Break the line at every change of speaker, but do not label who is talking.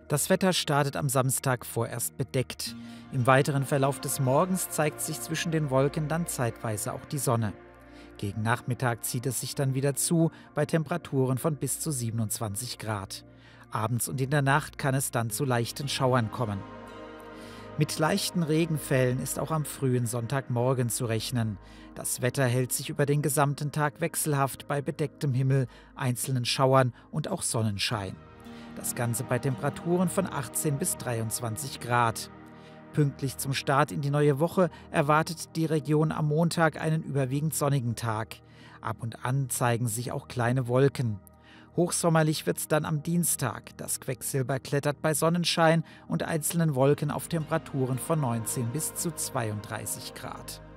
Das Wetter startet am Samstag vorerst bedeckt. Im weiteren Verlauf des Morgens zeigt sich zwischen den Wolken dann zeitweise auch die Sonne. Gegen Nachmittag zieht es sich dann wieder zu, bei Temperaturen von bis zu 27 Grad. Abends und in der Nacht kann es dann zu leichten Schauern kommen. Mit leichten Regenfällen ist auch am frühen Sonntagmorgen zu rechnen. Das Wetter hält sich über den gesamten Tag wechselhaft bei bedecktem Himmel, einzelnen Schauern und auch Sonnenschein. Das Ganze bei Temperaturen von 18 bis 23 Grad. Pünktlich zum Start in die neue Woche erwartet die Region am Montag einen überwiegend sonnigen Tag. Ab und an zeigen sich auch kleine Wolken. Hochsommerlich wird es dann am Dienstag. Das Quecksilber klettert bei Sonnenschein und einzelnen Wolken auf Temperaturen von 19 bis zu 32 Grad.